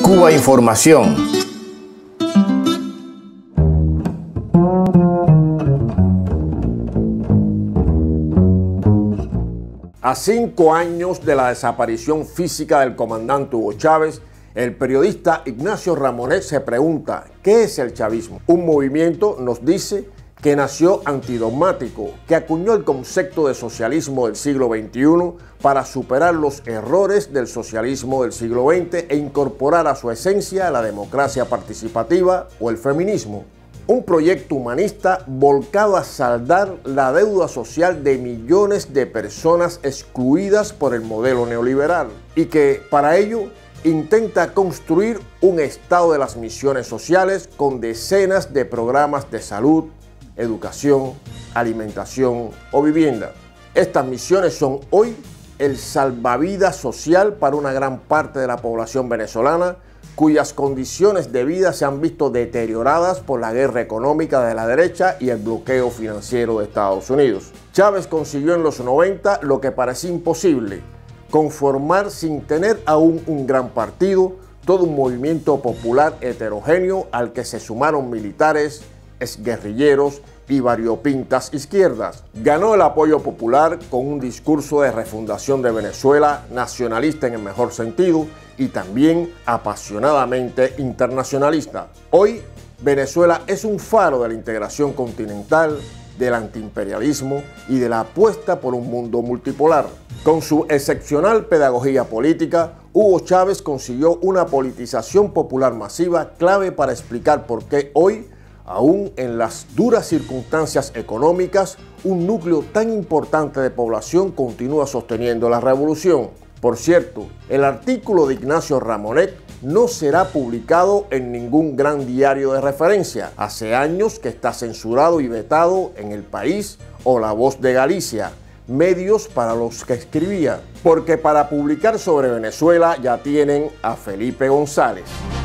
Cuba Información. A 5 años de la desaparición física del comandante Hugo Chávez, el periodista Ignacio Ramonet se pregunta, ¿qué es el chavismo? Un movimiento, nos dice, que nació antidogmático, que acuñó el concepto de socialismo del siglo XXI para superar los errores del socialismo del siglo XX e incorporar a su esencia la democracia participativa o el feminismo. Un proyecto humanista volcado a saldar la deuda social de millones de personas excluidas por el modelo neoliberal y que para ello intenta construir un estado de las misiones sociales con decenas de programas de salud, educación, alimentación o vivienda. Estas misiones son hoy el salvavidas social para una gran parte de la población venezolana, cuyas condiciones de vida se han visto deterioradas por la guerra económica de la derecha y el bloqueo financiero de Estados Unidos. Chávez consiguió en los 90 lo que parecía imposible: conformar sin tener aún un gran partido todo un movimiento popular heterogéneo al que se sumaron militares, exguerrilleros y variopintas izquierdas. Ganó el apoyo popular con un discurso de refundación de Venezuela, nacionalista en el mejor sentido y también apasionadamente internacionalista. Hoy, Venezuela es un faro de la integración continental, del antiimperialismo y de la apuesta por un mundo multipolar. Con su excepcional pedagogía política, Hugo Chávez consiguió una politización popular masiva clave para explicar por qué hoy, aún en las duras circunstancias económicas, un núcleo tan importante de población continúa sosteniendo la revolución. Por cierto, el artículo de Ignacio Ramonet no será publicado en ningún gran diario de referencia. Hace años que está censurado y vetado en El País o La Voz de Galicia, medios para los que escribía, porque para publicar sobre Venezuela ya tienen a Felipe González.